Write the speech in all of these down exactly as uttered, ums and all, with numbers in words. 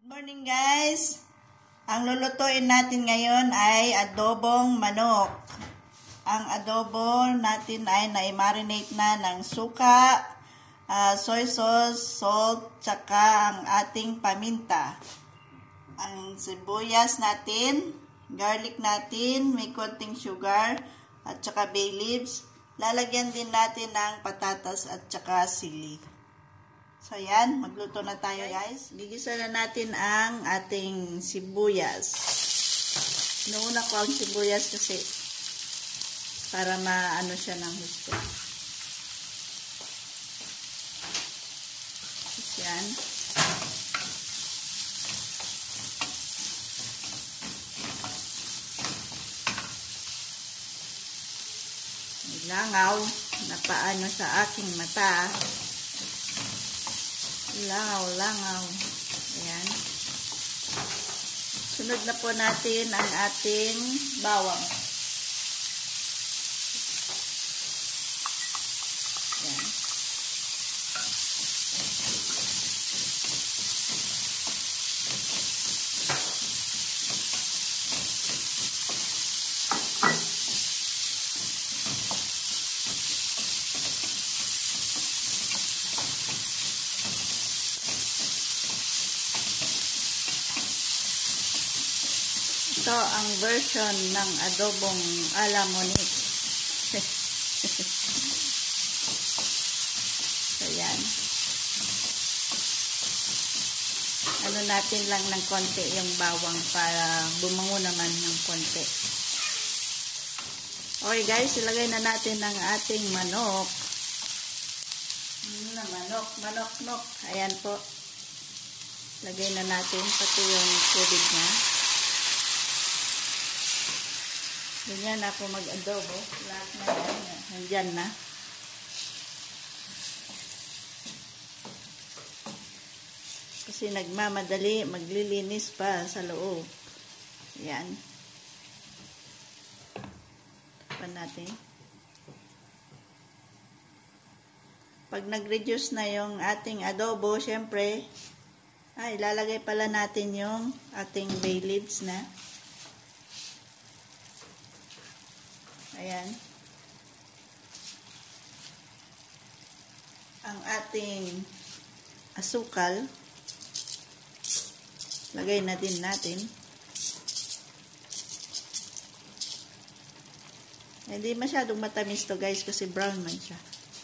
Morning guys! Ang lulutuin natin ngayon ay adobong manok. Ang adobo natin ay na-marinate na ng suka, uh, soy sauce, salt, tsaka ang ating paminta. Ang sibuyas natin, garlic natin, may konting sugar, at tsaka bay leaves. Lalagyan din natin ng patatas at tsaka sili. So, yan. Magluto na tayo, guys. Gigisa na natin ang ating sibuyas. Inuuna ko ang sibuyas kasi para maano siya ng gusto. Yan. May langaw na paano sa aking mata. Langaw, langaw. Ayan. Sunod na po natin ang ating bawang. Ayan. Ito ang version ng adobong ala Monique. So, yan. Ano natin lang ng konti yung bawang para bumango naman ng konti. Okay guys, ilagay na natin ang ating manok. Ano na manok? Manok-nok. Ayan po. Lagay na natin pati yung tubig niya. Ganyan ako mag-adobo. Lahat na yan. Nandyan na. Kasi nagmamadali, maglilinis pa sa loob. Yan. Tapan natin. Pag nag-reduce na yung ating adobo, syempre, ay, ilalagay pala natin yung ating bay leaves na. Ayan. Ang ating asukal. Lagay na din natin. Hindi masyadong matamis to guys kasi brown man siya.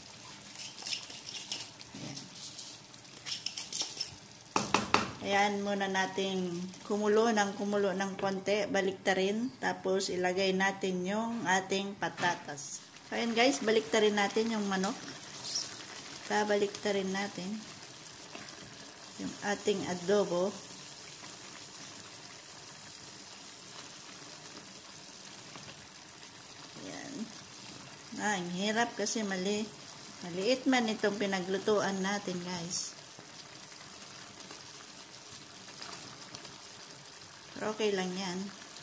Ayan. Ayan muna nating kumulo ng kumulo ng konti, baliktarin, tapos ilagay natin yung ating patatas. So, ayan guys, baliktarin natin yung manok. Baliktarin natin yung ating adobo. Ayan. Ah, ang hirap kasi mali. Maliit man itong pinaglutuan natin guys. Pero okay lang yan.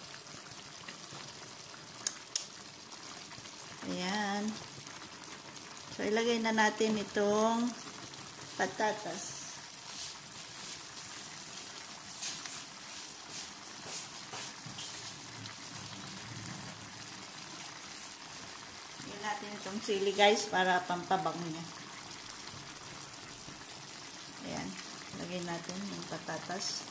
Ayan. So, ilagay na natin itong patatas. Ilagay natin itong sili guys para pampabango niya. Ayan. Ilagay natin yung patatas.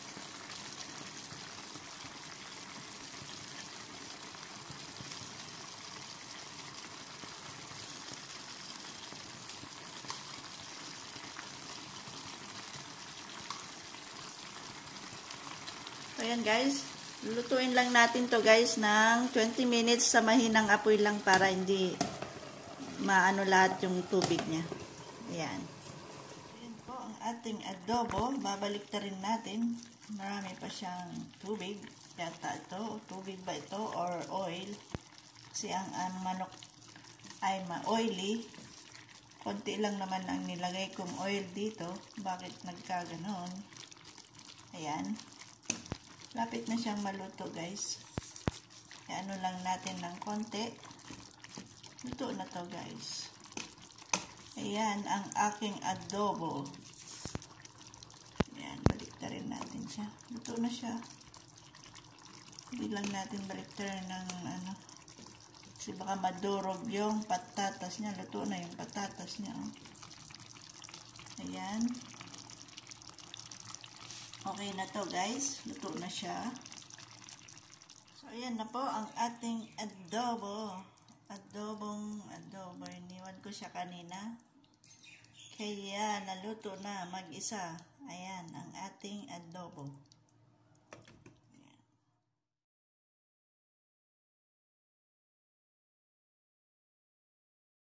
Ayan guys, lulutuin lang natin to guys ng twenty minutes sa mahinang apoy lang para hindi maano lahat yung tubig niya. Ayan. Ayan po ang ating adobo. Babalik na rin natin. Marami pa siyang tubig. Yata ito. Tubig ba ito or oil? Kasi ang, ang manok ay ma-oily. Konti lang naman ang nilagay kong oil dito. Bakit nagkaganon? Ayan. Lapit na siyang maluto guys. E, ano lang natin ng konti. Luto na to guys. Ayan ang aking adobo. Ayan, balik na baliktarin natin siya. Luto na siya. Hindi lang natin baliktarin ng ano. Kasi baka madurog yung patatas niya. Luto na yung patatas niya. Oh. Ayan. Okay na to guys. Luto na siya. So ayan na po ang ating adobo. Adobong adobo. Iniwan ko siya kanina. Kaya naluto na mag-isa. Ayan ang ating adobo.